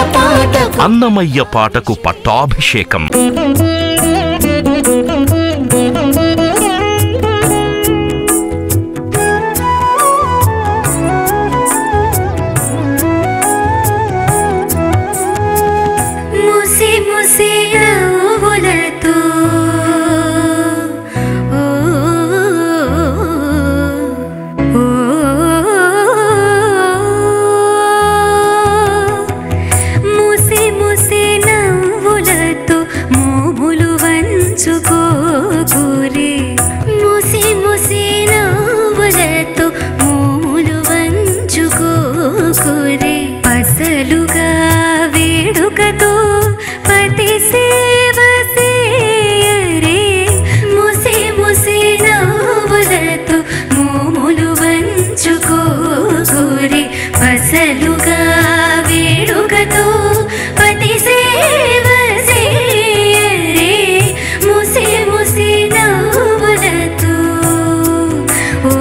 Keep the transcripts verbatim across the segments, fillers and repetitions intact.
పాటకు అన్నమయ్య పాటకు పట్టాభిషేకం. ముసి ముసి నవ్వులతో ముసి ముసి నవ్వులతో మోములు వంచుకోగురే. ముసి ముసి నవ్వులతో మోములు వంచుకోగురే. అసలుగా వేడుకతో పతి సేవ సేయరే. ముసి ముసి నవ్వులతో మోములు వంచుకోగురే. అసలుగా వేడుకతో పతి సేవ సేయరే. ముసి ముసి నవ్వులతో ఓ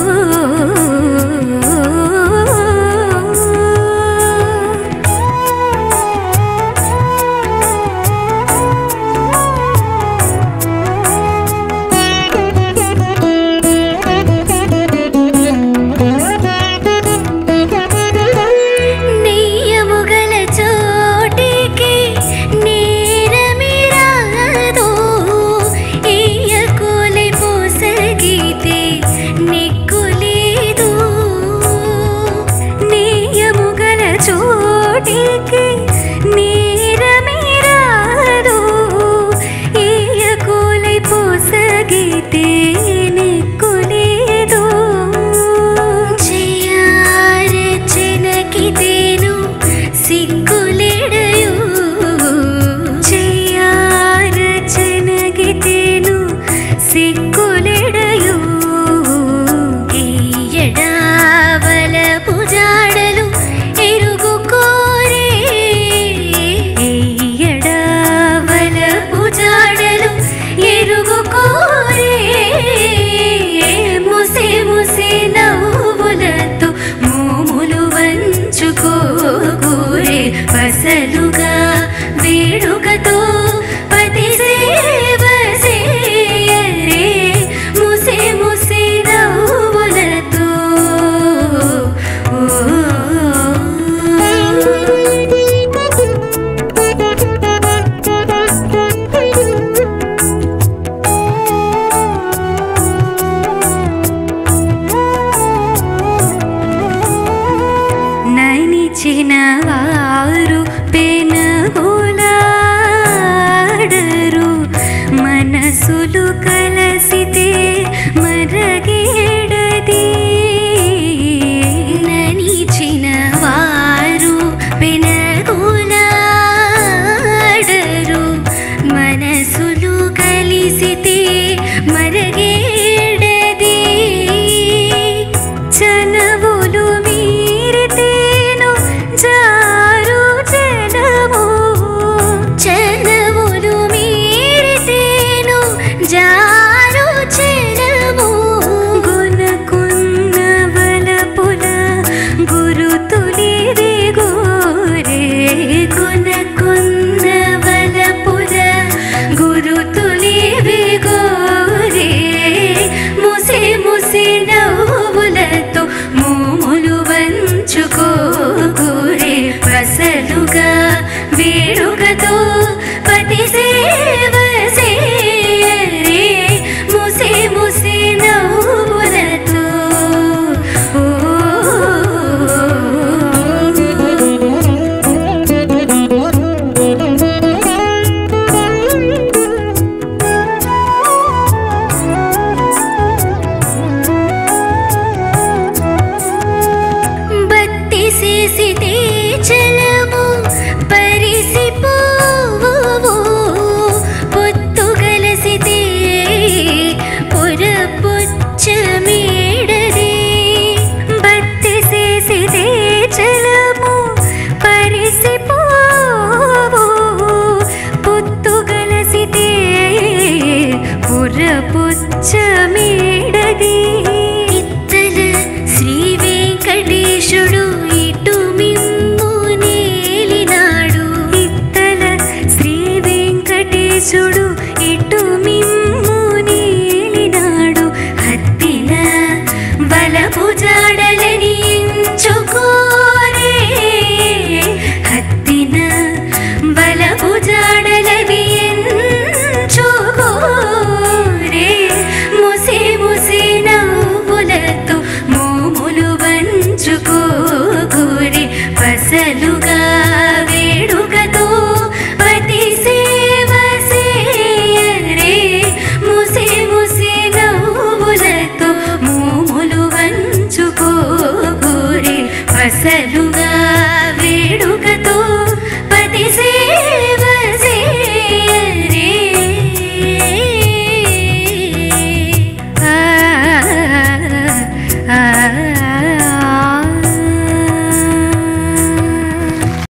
నెయ్యముగల చోటికి నేరమిరాదో. ఈయకోలే పోసగితే నిక్కులేదు. నెయ్యముగల చోటికి నేరమిరాదో. ఈయకోలే పోసగితే నిక్కులేదు. చెయ్యారచనకితేను సిగ్గులెడయు. చెయ్యారచనకితేను సిగ్గులెడయు. ఎయ్యడావలపు జాడలు ఎరుగుకోరే. ఎయ్యడావలపు జాడలు ఎరుగుకోరే. ముసి ముసి నవ్వులతో మోములు వంచుకోగురే. అసలుగా వేడుకతో పతి సేవ సేయరే. ముసి ముసి నవ్వులతో ఓ ననిచిన వారు పెనగులాడరు. మనసులు కలసితే మరగేడది. ననిచిన వారు పెనగులాడరు. మనసులు కలిసితే మరగేడది. చనవులు మీరితేను జారు జలము. చనవులు మీరితేను జారు కలుగా